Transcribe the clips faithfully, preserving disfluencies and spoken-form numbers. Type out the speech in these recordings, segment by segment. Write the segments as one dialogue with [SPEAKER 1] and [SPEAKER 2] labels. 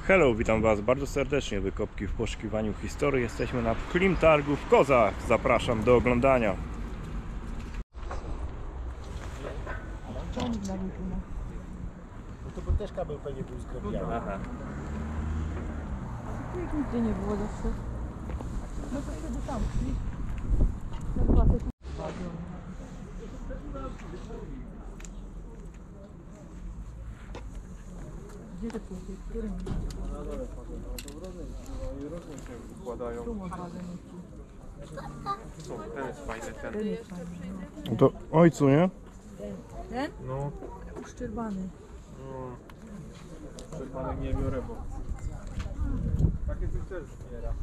[SPEAKER 1] Hello, witam Was bardzo serdecznie. Wykopki w poszukiwaniu historii. Jesteśmy na Klim Targu w Kozach. Zapraszam do oglądania.
[SPEAKER 2] No to bo też kabel pewnie był zgrabiany.
[SPEAKER 1] Aha.
[SPEAKER 3] Nigdzie nie było zawsze. No to wtedy tam szli. Zobaczę. Gdzie te płyty? Którym?
[SPEAKER 4] Na dole patrzę, no to różnie, no i różnie się układają.
[SPEAKER 3] Tu można wymyślić.
[SPEAKER 4] Są, ten jest fajny, ten.
[SPEAKER 3] Ten jest fajny, no.
[SPEAKER 1] To ojcu, nie?
[SPEAKER 3] Ten?
[SPEAKER 4] No,
[SPEAKER 3] Uszczerbany.
[SPEAKER 4] no. Przed nie biorę, bo... Takie coś też zbiera.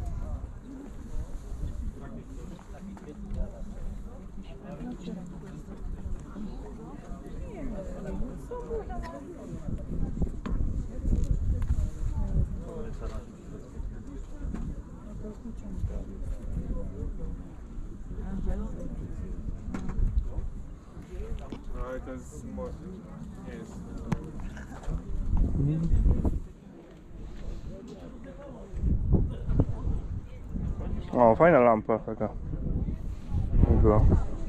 [SPEAKER 4] No ale to jest... nie jest...
[SPEAKER 1] O, fajna lampa taka. Była.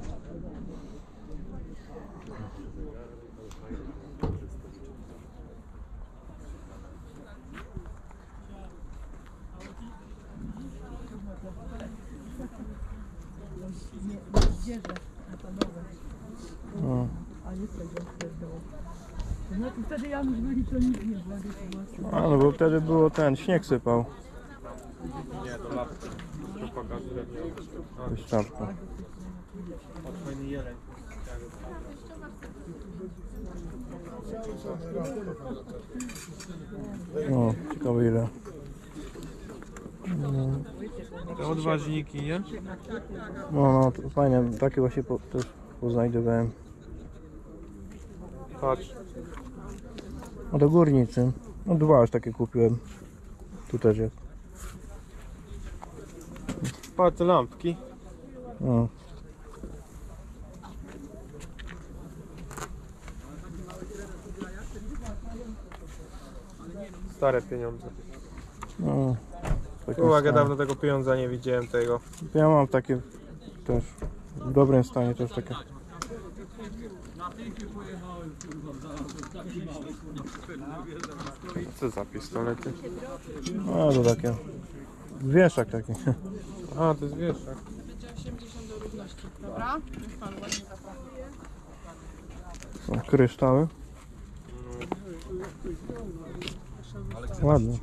[SPEAKER 3] Nie, nie zdzierze na panowe.
[SPEAKER 1] O.
[SPEAKER 3] A nie tego wtedy. No to wtedy Janusz byli, to nikt nie było.
[SPEAKER 1] A no bo wtedy było ten, śnieg sypał.
[SPEAKER 4] Nie, to lapka. Propaganda drewniana.
[SPEAKER 1] Wystarczka.
[SPEAKER 4] A fajny jeleń.
[SPEAKER 1] O, ciekawe ile.
[SPEAKER 4] Te odważniki, nie?
[SPEAKER 1] No, no, to fajne, takie właśnie po, też poznajdowałem.
[SPEAKER 4] Patrz.
[SPEAKER 1] A do górnicy. No dwa już takie kupiłem. Tu też jest.
[SPEAKER 4] Patrz te lampki.
[SPEAKER 1] O.
[SPEAKER 4] Stare pieniądze.
[SPEAKER 1] No, takie
[SPEAKER 4] Uwaga,
[SPEAKER 1] stare.
[SPEAKER 4] dawno tego pieniądza nie widziałem tego.
[SPEAKER 1] Ja mam takie też w dobrym stanie też takie.
[SPEAKER 4] Co za pistolety?
[SPEAKER 1] No to takie. Wieszak taki.
[SPEAKER 4] A, to jest wieszak.
[SPEAKER 3] Dobra?
[SPEAKER 1] Są kryształy. Ładnie.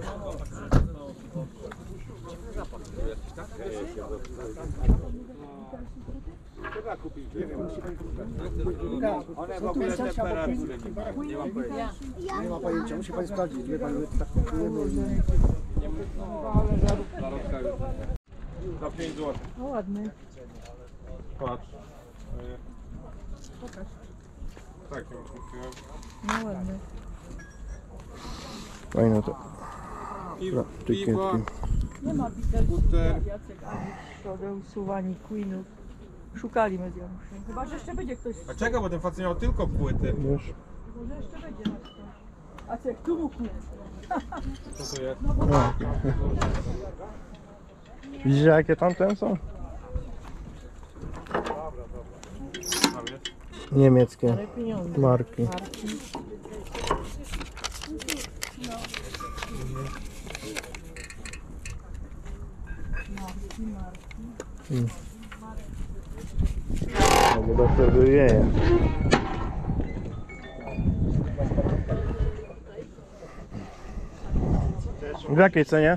[SPEAKER 2] Trzeba kupić, nie wiem, musi pani one w ogóle temperatury nie ma pojęcia. Nie ma pojęcia, musi pani sprawdzić, wie pani, tak kupujemy i...
[SPEAKER 4] Za pięć złotych.
[SPEAKER 3] No ładny.
[SPEAKER 4] Patrz.
[SPEAKER 3] Pokaż.
[SPEAKER 4] Tak, ją kupiłem.
[SPEAKER 3] No ładny.
[SPEAKER 1] Fajne to.
[SPEAKER 4] Piwo,
[SPEAKER 1] Tykietki.
[SPEAKER 4] piwo.
[SPEAKER 3] Nie ma bitelki,
[SPEAKER 4] Skuter.
[SPEAKER 3] Jacek, ani Shodeusów, ani Queenów. Szukali mediamuszy. Chyba, że jeszcze będzie ktoś.
[SPEAKER 4] A czego, bo ten facet miał tylko płyty.
[SPEAKER 1] Wiesz?
[SPEAKER 3] Może jeszcze będzie nas ktoś. A co jak tu mógł nie?
[SPEAKER 4] Co to jest?
[SPEAKER 1] No. Widzicie jakie tamte są?
[SPEAKER 4] Tam jest.
[SPEAKER 1] Niemieckie
[SPEAKER 3] Ale pieniądze.
[SPEAKER 1] marki.
[SPEAKER 3] Marki. Marki, marki.
[SPEAKER 1] Hmm. No bo to wtedy wieje. W jakiej cenie?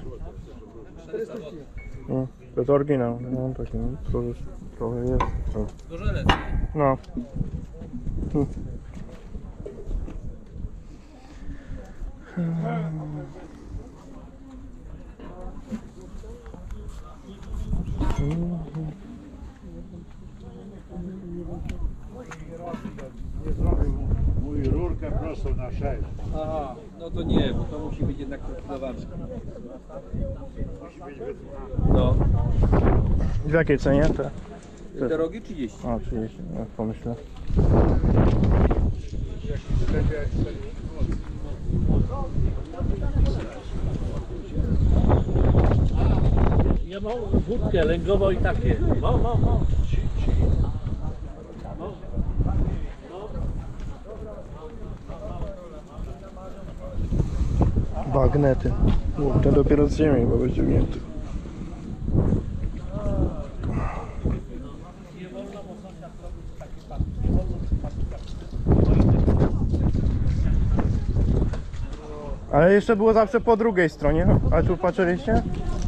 [SPEAKER 1] No, to jest oryginał. No taki, no, trochę, trochę jest. No. No. Hmm.
[SPEAKER 2] Nie zrobił mój rurkę prostą na sześć.
[SPEAKER 5] Aha, no to nie, bo to musi być jednak profilowane.
[SPEAKER 2] Musi być wytłumaczone.
[SPEAKER 5] No.
[SPEAKER 1] W jakiej cenie te?
[SPEAKER 5] Te rogi trzydzieści.
[SPEAKER 1] A, trzydzieści, jak pomyślę.
[SPEAKER 6] Ja mam wódkę lęgową i takie. No, no, no.
[SPEAKER 1] Bagnety. O, ten dopiero z ziemi chyba wyciągnięty. Ale jeszcze było zawsze po drugiej stronie, a tu patrzyliście?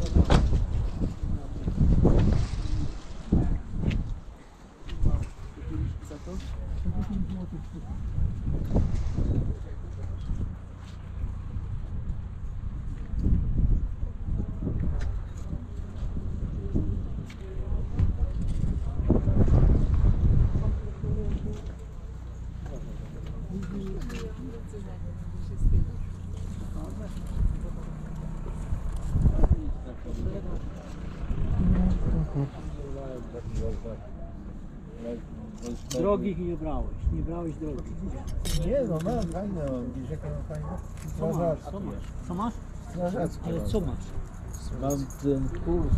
[SPEAKER 6] Drogich nie brałeś, nie brałeś drogi.
[SPEAKER 2] Nie no, mam fajne, mam rzekę mam fajne.
[SPEAKER 6] Co masz? Co masz? Co masz?
[SPEAKER 2] Strażackie.
[SPEAKER 6] Ale co masz? Mam ten kurs.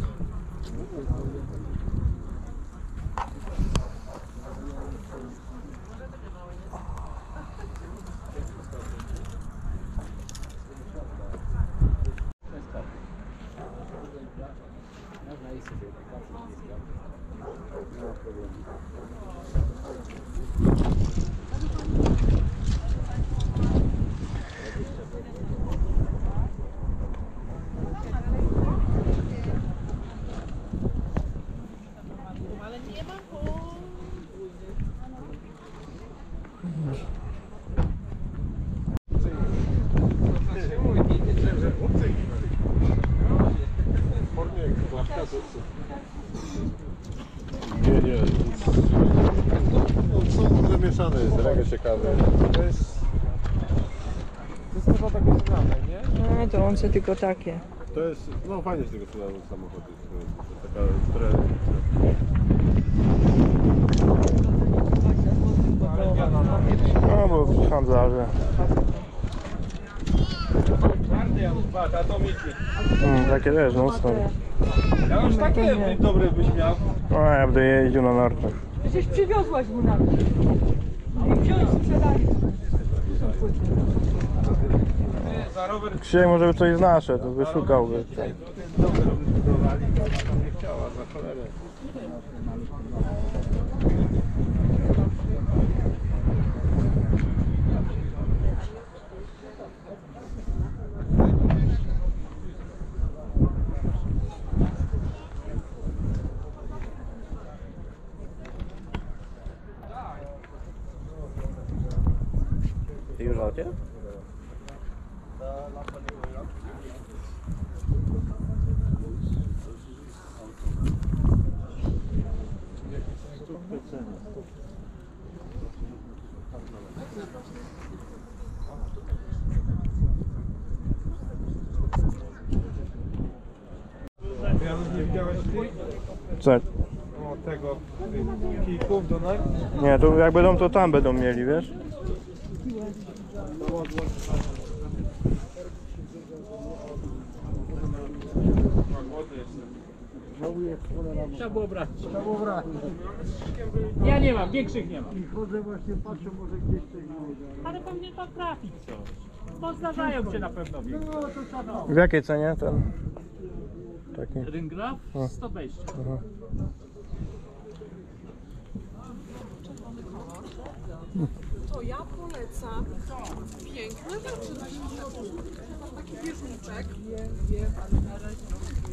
[SPEAKER 7] Nie, nie. No, są zamieszane jest, reggae ciekawe. To jest,
[SPEAKER 4] To jest chyba takie znane, nie?
[SPEAKER 3] No to on se tylko takie.
[SPEAKER 7] to jest, no fajnie z tego sprzedają samochody. To jest taka tra-
[SPEAKER 1] No bo handlarze.
[SPEAKER 4] Twardy Janusz, patrz, a to Miki.
[SPEAKER 1] Mm, takie też, no stary.
[SPEAKER 4] Ja już takie by- dobre byś miał.
[SPEAKER 1] No ja będę jeździł na nartach.
[SPEAKER 3] Przecież przywiozłaś mu na mnie. I wziąć sprzedali.
[SPEAKER 4] Nie, za rower
[SPEAKER 1] Krzysiek może by coś znasze, to wyszukałby.
[SPEAKER 4] dobre budowali, to ona tam nie chciała, za cholerę.
[SPEAKER 1] Ty już aucie?
[SPEAKER 4] Janusz, nie widziałeś ty?
[SPEAKER 1] Co?
[SPEAKER 4] O, tego, tych kijków do nag?
[SPEAKER 1] Nie, to jak będą, to tam będą mieli, wiesz?
[SPEAKER 4] Młody jestem.
[SPEAKER 6] Trzeba było brać. Trzeba było brać. Ja nie mam, większych nie mam.
[SPEAKER 2] Chodzę właśnie, patrzę, może gdzieś coś znajdę.
[SPEAKER 6] Ale pewnie to trafić coś. No zdarzają się na pewno większe.
[SPEAKER 1] W jakiej cenie ten? Taki.
[SPEAKER 6] Ryngraf sto dwadzieścia.
[SPEAKER 1] Aha.
[SPEAKER 8] To ja polecam. Piękne rzeczy. Taki bieżniczek. Wiem, wiem, ale na razie.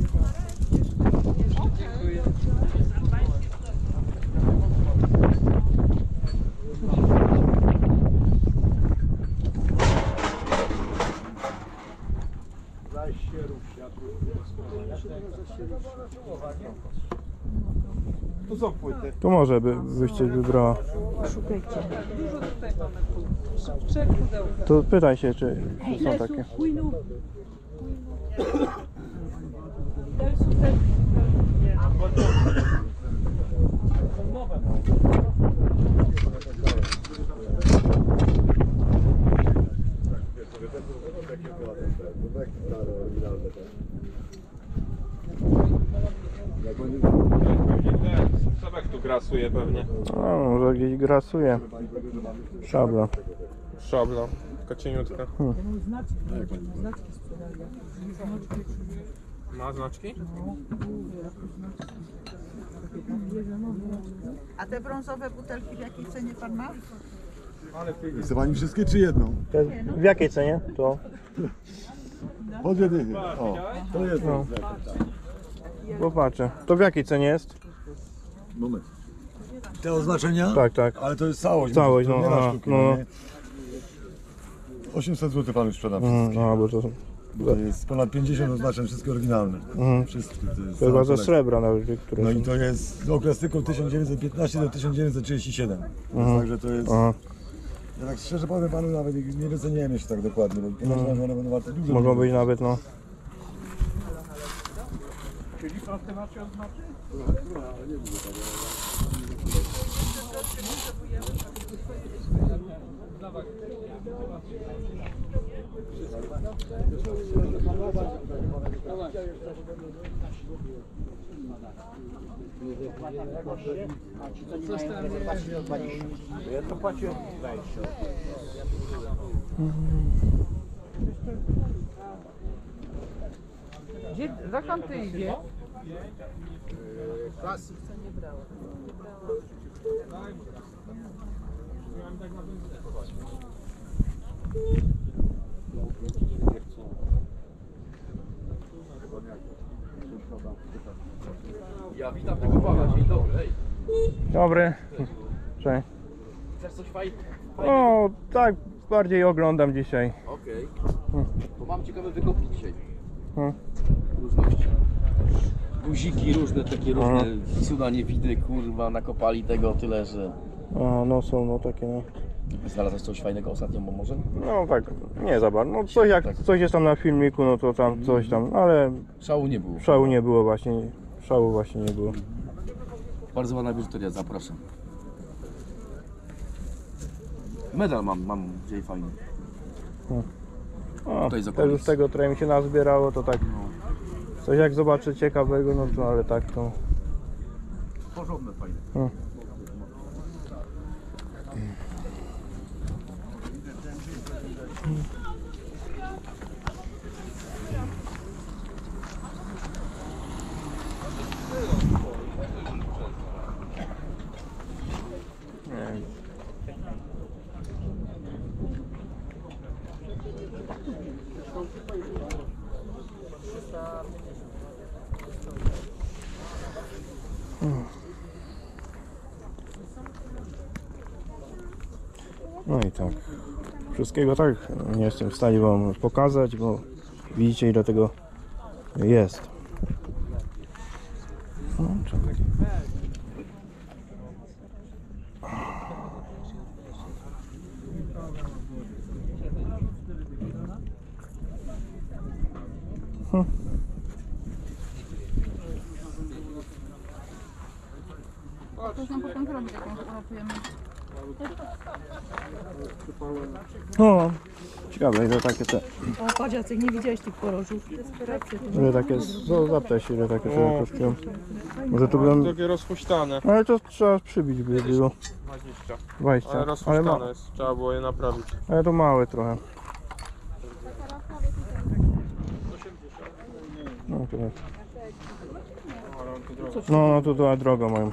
[SPEAKER 8] Okej.
[SPEAKER 4] Zaś się rób światło. Tu są płyty.
[SPEAKER 1] Tu może by, byście wybrała.
[SPEAKER 3] Szukajcie.
[SPEAKER 8] Dużo tutaj mamy płód. Trzech pudełka.
[SPEAKER 1] To pytaj się, czy, czy są takie.
[SPEAKER 3] Queenów.
[SPEAKER 7] takie stare, oryginalne.
[SPEAKER 4] Pewnie ten, Sebek tu grasuje pewnie.
[SPEAKER 1] No, może gdzieś grasuje. Szabla.
[SPEAKER 4] Szabla, taka cieniutka.
[SPEAKER 3] Znaczki sprzedali.
[SPEAKER 4] Ma znaczki?
[SPEAKER 9] A te brązowe butelki w jakiej cenie pan ma?
[SPEAKER 2] Chce pani wszystkie czy jedną?
[SPEAKER 1] W jakiej cenie? To.
[SPEAKER 2] Po dwie dychy. O, to jest.
[SPEAKER 1] No. Popatrzę. To w jakiej cenie jest?
[SPEAKER 2] Moment. Te oznaczenia?
[SPEAKER 1] Tak, tak.
[SPEAKER 2] Ale to jest całość.
[SPEAKER 1] Całość,
[SPEAKER 2] to
[SPEAKER 1] no,
[SPEAKER 2] nie na
[SPEAKER 1] a,
[SPEAKER 2] sztuki,
[SPEAKER 1] no.
[SPEAKER 2] nie? osiemset złotych pan już sprzeda
[SPEAKER 1] Mhm,
[SPEAKER 2] wszystkie.
[SPEAKER 1] no, bo to,
[SPEAKER 2] To jest ponad pięćdziesiąt oznaczeń, wszystkie oryginalne.
[SPEAKER 1] mhm.
[SPEAKER 2] Wszystkie. To jest
[SPEAKER 1] To
[SPEAKER 2] cała
[SPEAKER 1] chyba ze
[SPEAKER 2] kolekcja.
[SPEAKER 1] srebra nawet, które
[SPEAKER 2] No
[SPEAKER 1] są.
[SPEAKER 2] i to jest okres tylko tysiąc dziewięćset piętnaście do tysiąc dziewięćset trzydzieści siedem.
[SPEAKER 1] Mhm.
[SPEAKER 2] Także to jest.
[SPEAKER 1] Aha.
[SPEAKER 2] Ja tak szczerze powiem panu, nawet ich nie wyceniłem jeszcze tak dokładnie, bo podejrzewam, że one będą warte dużo.
[SPEAKER 1] Mogą
[SPEAKER 2] dużo.
[SPEAKER 1] być nawet, no.
[SPEAKER 8] Gdzie, dokąd ty idzie?
[SPEAKER 5] Ja witam tego pana, dzień dobry. Ej,
[SPEAKER 1] Dobry. Cześć.
[SPEAKER 5] chcesz coś fajnego?
[SPEAKER 1] O, tak, bardziej oglądam dzisiaj.
[SPEAKER 5] Okej. Bo mam ciekawe wykopki dzisiaj.
[SPEAKER 1] Hmm.
[SPEAKER 5] Różności. Guziki różne, takie różne. Cuda nie widy, kurwa, nakopali tego tyle, że...
[SPEAKER 1] A, no są, no takie, no.
[SPEAKER 5] Znalazłeś coś fajnego ostatnio, bo może?
[SPEAKER 1] No tak, nie za bardzo. No coś jak coś jest tam na filmiku, no to tam coś tam, ale
[SPEAKER 5] Szału nie było.
[SPEAKER 1] szału nie było właśnie. Szału właśnie nie było.
[SPEAKER 5] Bardzo ładna biżuteria, zapraszam. Medal mam, mam dzisiaj fajny.
[SPEAKER 1] O,
[SPEAKER 5] Tutaj z
[SPEAKER 1] też
[SPEAKER 5] okolic.
[SPEAKER 1] już tego trochę mi się nazbierało, to tak coś jak zobaczę ciekawego, no to ale tak to.
[SPEAKER 5] Porządne, fajne.
[SPEAKER 1] Hmm. Nie. No i tak. Wszystkiego tak nie jestem w stanie wam pokazać, bo widzicie ile tego jest. No, czekaj. Hm.
[SPEAKER 8] Coś nam potem zrobić, jakąś uratujemy.
[SPEAKER 1] No, ciekawe ile takie te,
[SPEAKER 3] O, patrz Jacek, nie widziałeś tych porożów.
[SPEAKER 1] ile takie, no zapytaj się ile takie sobie kosztują. Może tu bym,
[SPEAKER 4] Takie rozpuściane.
[SPEAKER 1] ale to trzeba przybić by było.
[SPEAKER 4] dwadzieścia.
[SPEAKER 1] dwadzieścia,
[SPEAKER 4] Ale
[SPEAKER 1] ale,
[SPEAKER 4] rozpuściane
[SPEAKER 1] ma,
[SPEAKER 4] jest, trzeba było je naprawić.
[SPEAKER 1] ale to małe trochę. No, to,
[SPEAKER 4] Ale on tu drogo.
[SPEAKER 1] no, no to trochę drogo mają.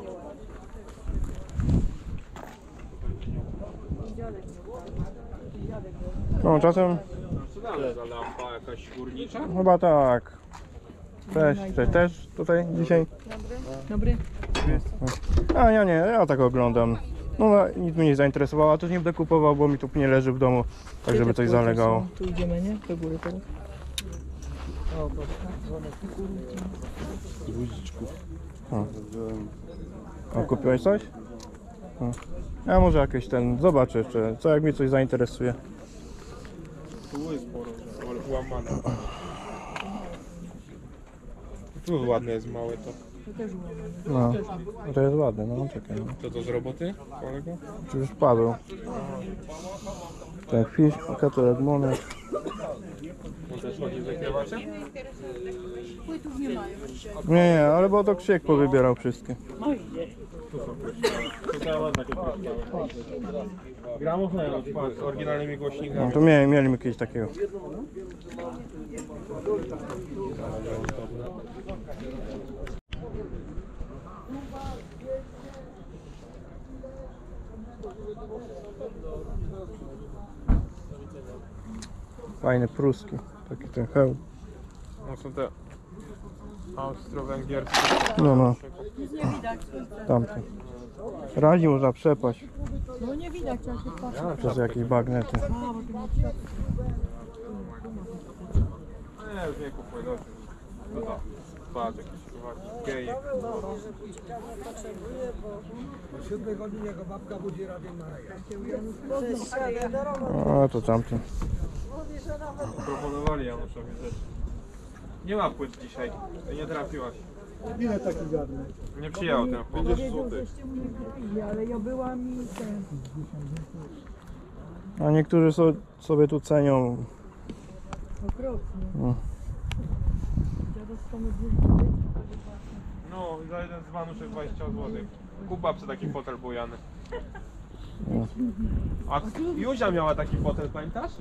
[SPEAKER 1] No czasem
[SPEAKER 4] Co dalej za lampa jakaś górnicza?
[SPEAKER 1] chyba tak. Cześć, cześć, też tutaj dzisiaj?
[SPEAKER 3] Dobry.
[SPEAKER 1] A ja nie, ja tak oglądam. No no, nic mnie nie zainteresowało, a też nie będę kupował, bo mi tu nie leży w domu, tak żeby coś zalegało.
[SPEAKER 3] Tu idziemy, nie? Do góry teraz.
[SPEAKER 1] A kupiłeś coś? No. Ja może jakieś ten, zobaczę jeszcze, co jak mi coś zainteresuje.
[SPEAKER 4] Tu jest sporo, ale łamane. Tu ładne jest małe to.
[SPEAKER 3] To też ułamane.
[SPEAKER 1] No, no to jest ładne, no czekaj. No.
[SPEAKER 4] To to z roboty, kolego?
[SPEAKER 1] Czy już padł? Tak, fisz, katalog monet.
[SPEAKER 4] On też nie zakrywacie?
[SPEAKER 8] Płytów nie mają.
[SPEAKER 1] Nie, nie, ale bo to Krzyk powybierał wszystkie.
[SPEAKER 4] To ładna gramofon z oryginalnymi
[SPEAKER 1] No
[SPEAKER 4] głośnikami.
[SPEAKER 1] to mieli, mieliśmy kiedyś takiego. Fajny pruski, taki ten hełm.
[SPEAKER 4] No są te austro-węgierskie.
[SPEAKER 1] No, no,
[SPEAKER 3] Nic nie widać. słońce.
[SPEAKER 1] tamten. Razi można przepaść
[SPEAKER 3] No nie widać, jak się patrzy.
[SPEAKER 1] przez jakieś bagnety.
[SPEAKER 3] A, bo tu nie trzeba.
[SPEAKER 4] Nie, już nie kupuję, dobrze. Co to? Patrz, jakieś chyba geje.
[SPEAKER 2] O siódmej godzinie jako babka budzi Radio Maryja.
[SPEAKER 1] A to tamten.
[SPEAKER 4] Proponowali Januszowi rzeczy. Nie ma płyt dzisiaj, to nie trafiłaś.
[SPEAKER 2] Ile taki garnek?
[SPEAKER 4] Nie przyjechał ten chłop.
[SPEAKER 3] Powiedział, żeście mu nie kupili, ale ja byłam i ten.
[SPEAKER 1] A niektórzy so, sobie tu cenią.
[SPEAKER 3] Okropnie.
[SPEAKER 1] No.
[SPEAKER 3] Ja dostanę dwie
[SPEAKER 4] No, za jeden z Manuszek dwadzieścia złotych. Kup babce taki fotel bujany. A Józia miała taki fotel, pamiętasz?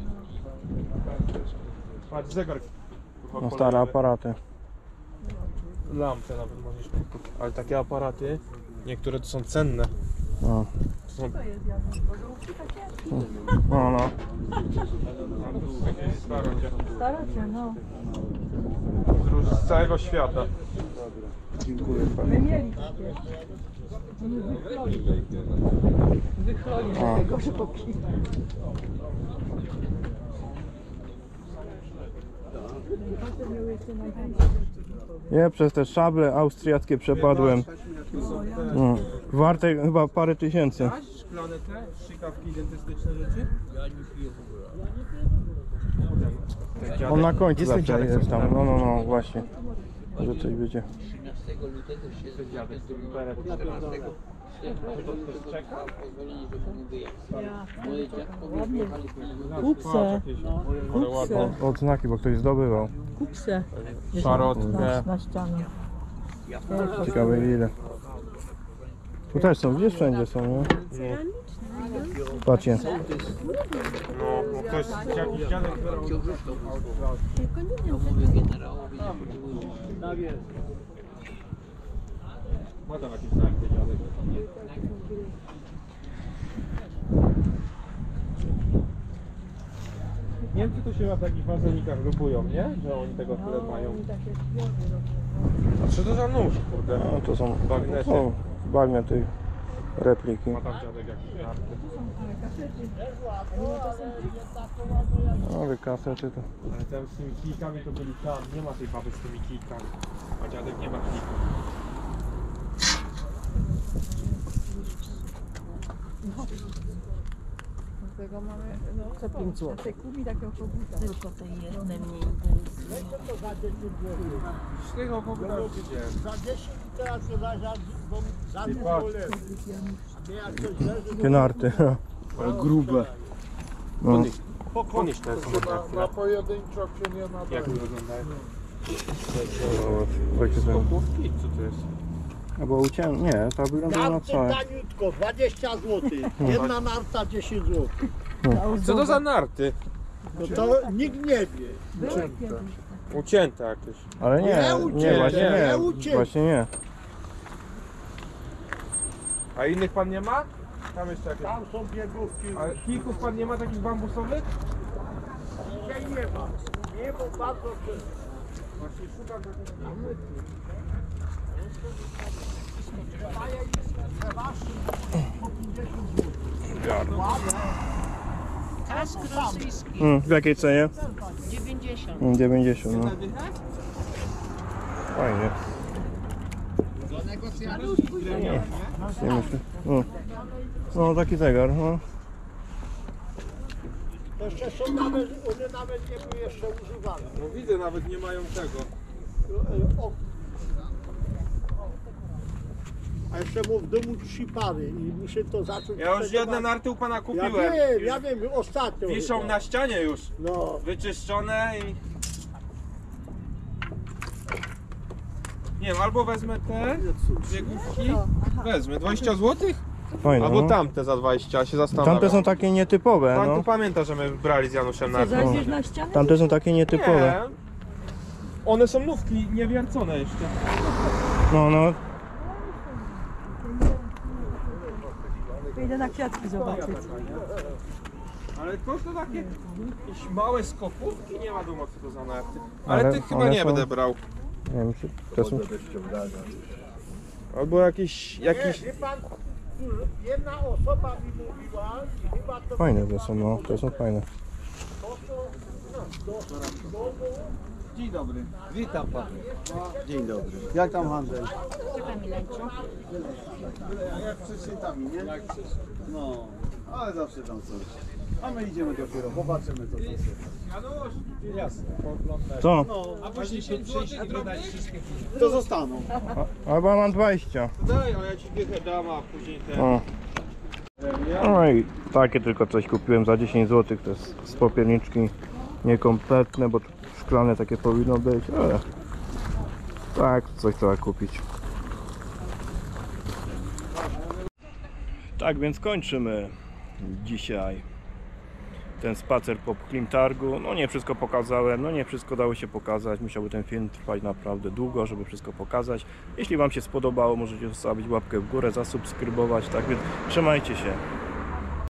[SPEAKER 4] Patrz, zegar. kurwa,
[SPEAKER 1] No, stare
[SPEAKER 4] kolorowy.
[SPEAKER 1] aparaty.
[SPEAKER 4] Lampę nawet możesz kupić. Ale takie aparaty, niektóre to są cenne.
[SPEAKER 1] No,
[SPEAKER 4] To są
[SPEAKER 3] To jest Janusz, bodółki takie?
[SPEAKER 1] no. no.
[SPEAKER 4] jakieś starocie.
[SPEAKER 3] Starocie, no.
[SPEAKER 4] Z całego świata.
[SPEAKER 3] My mieli takie. My wychloli. Wychloli
[SPEAKER 1] A.
[SPEAKER 3] tego, że popili. Potem miał jeszcze najtańsze.
[SPEAKER 1] Nie, przez te szable austriackie przepadłem. No. Warte chyba parę tysięcy.
[SPEAKER 4] Masz szklane te strzykawki dentystyczne rzeczy? Ja nie piję w ogóle.
[SPEAKER 1] On na końcu
[SPEAKER 4] Jest ten
[SPEAKER 1] zawsze
[SPEAKER 4] dziadek,
[SPEAKER 1] jest
[SPEAKER 4] co
[SPEAKER 1] tam.
[SPEAKER 4] tam?
[SPEAKER 1] No, no, no, właśnie. Że coś będzie.
[SPEAKER 4] Dziadek, który beret. To ktoś czeka?
[SPEAKER 3] Ładnie.
[SPEAKER 4] Patrz,
[SPEAKER 3] Kupce.
[SPEAKER 4] jakieś, ale ładne.
[SPEAKER 1] Odznaki, bo ktoś zdobywał.
[SPEAKER 3] Kupce.
[SPEAKER 4] Szarotkę.
[SPEAKER 3] Na, na ścianę.
[SPEAKER 1] Ciekawe ile. Tu też są, gdzieś wszędzie są, nie? Patrzcie.
[SPEAKER 4] No, bo ktoś, jakiś dziadek zbierał. Ma tam jakiś znak, ten dziadek. Niemcy to się w takich wazonikach lubują, nie? Że oni tego tyle mają. A co to za nóż, kurde?
[SPEAKER 1] No, to są
[SPEAKER 4] Bagnety.
[SPEAKER 1] o, bagnety, repliki.
[SPEAKER 4] Ma tam dziadek jakiś karty.
[SPEAKER 1] Ale kasety to.
[SPEAKER 4] Ale tam z tymi kijkami to byli tam. Nie ma tej baby z tymi kijkami. A dziadek nie ma kijków.
[SPEAKER 3] Tego mamy, no, za pięć złotych. Te kupi takiego koguta.
[SPEAKER 10] Tylko te jedne mniej.
[SPEAKER 4] Z tego koguta już idzie.
[SPEAKER 2] Za dziesięć teraz to za, za, za
[SPEAKER 4] Ty
[SPEAKER 2] dużo
[SPEAKER 4] patrz.
[SPEAKER 2] leży. A nie jak coś leży,
[SPEAKER 1] Takie narty.
[SPEAKER 5] Ale grube.
[SPEAKER 1] No.
[SPEAKER 4] Ponieś te
[SPEAKER 2] na pojedynczo się nie ma.
[SPEAKER 4] Jak to wyglądają?
[SPEAKER 1] Takie ten.
[SPEAKER 4] Skopówki? Co to jest?
[SPEAKER 1] Albo ucię... Nie, to wygląda na
[SPEAKER 2] Narty
[SPEAKER 1] całe.
[SPEAKER 2] taniutko, dwadzieścia złotych. Jedna narta dziesięć złotych.
[SPEAKER 4] Co to za narty?
[SPEAKER 2] No to nikt nie wie.
[SPEAKER 3] Były kiedyś.
[SPEAKER 4] Ucięte jakieś.
[SPEAKER 1] Ale nie,
[SPEAKER 2] Nie
[SPEAKER 1] nie,
[SPEAKER 2] ucięte,
[SPEAKER 1] właśnie
[SPEAKER 2] nie
[SPEAKER 1] nie.
[SPEAKER 2] ucięte.
[SPEAKER 1] Właśnie nie.
[SPEAKER 4] A innych pan nie ma? Tam jeszcze jakieś.
[SPEAKER 2] Tam są biegówki.
[SPEAKER 4] A kijków pan nie ma takich bambusowych?
[SPEAKER 2] Dzisiaj nie ma. Nie, bo bardzo często.
[SPEAKER 4] Właśnie szukam takich.
[SPEAKER 10] Kask rosyjski
[SPEAKER 1] Mm, w jakiej cenie?
[SPEAKER 10] dziewięćdziesiąt.
[SPEAKER 1] Mm, dziewięćdziesiąt, no. Fajnie. Nie myślę. No. No taki zegar, no.
[SPEAKER 2] To jeszcze są nawet, one nawet nie były jeszcze używane.
[SPEAKER 4] No widzę, nawet nie mają tego.
[SPEAKER 2] O. A jeszcze mu w domu trzy pary i muszę to zacząć.
[SPEAKER 4] Ja już
[SPEAKER 2] sprzedawać.
[SPEAKER 4] jedne narty u pana
[SPEAKER 2] Ja
[SPEAKER 4] kupiłem.
[SPEAKER 2] wiem,
[SPEAKER 4] Już
[SPEAKER 2] ja wiem, ostatnio.
[SPEAKER 4] wiszą
[SPEAKER 2] chyba.
[SPEAKER 4] na ścianie już.
[SPEAKER 2] No,
[SPEAKER 4] Wyczyszczone i... Nie wiem, albo wezmę te dwie główki, wezmę dwadzieścia złotych,
[SPEAKER 1] Fajne,
[SPEAKER 4] albo
[SPEAKER 1] no.
[SPEAKER 4] tamte za dwadzieścia, się zastanawiam.
[SPEAKER 1] Tamte są takie nietypowe,
[SPEAKER 4] Pan tu
[SPEAKER 1] no.
[SPEAKER 4] pamięta, że my brali z Januszem na
[SPEAKER 3] Co, zajdziesz na ścianę?
[SPEAKER 1] Tamte są takie nietypowe.
[SPEAKER 4] Nie. One są nówki, niewiercone jeszcze.
[SPEAKER 1] No, no.
[SPEAKER 3] Idę na kwiatki zobaczyć.
[SPEAKER 4] Ale to to takie jakieś małe skopówki, nie wiadomo co to za narty. Ale,
[SPEAKER 1] Ale
[SPEAKER 4] tych chyba
[SPEAKER 1] one
[SPEAKER 4] nie
[SPEAKER 1] są-
[SPEAKER 4] będę brał.
[SPEAKER 1] Nie wiem, czy to są...
[SPEAKER 4] Albo jakiś, jakiś...
[SPEAKER 2] Jedna osoba mi mówiła, chyba to
[SPEAKER 1] Fajne to są, no. To są fajne.
[SPEAKER 2] Dzień dobry. Witam pana. Dzień dobry. Jak tam handel? Jak przed świętami, nie? No, ale zawsze tam coś. A my idziemy dopiero, zobaczymy co to jest.
[SPEAKER 4] Jasne.
[SPEAKER 1] Co?
[SPEAKER 4] A później się przyjść i dodać wszystkie.
[SPEAKER 2] To zostaną.
[SPEAKER 1] A, albo mam dwadzieścia.
[SPEAKER 4] Daj, a ja ci dychę dam, a później ten...
[SPEAKER 1] O. No i takie tylko coś kupiłem za dziesięć złotych. To jest z popierniczki niekompletne, bo tu szklane takie powinno być, ale tak, coś trzeba kupić. Tak więc kończymy dzisiaj ten spacer po Klimtargu. No nie wszystko pokazałem, no nie wszystko dało się pokazać. Musiałby ten film trwać naprawdę długo, żeby wszystko pokazać. Jeśli Wam się spodobało, możecie zostawić łapkę w górę, zasubskrybować. Tak więc trzymajcie się.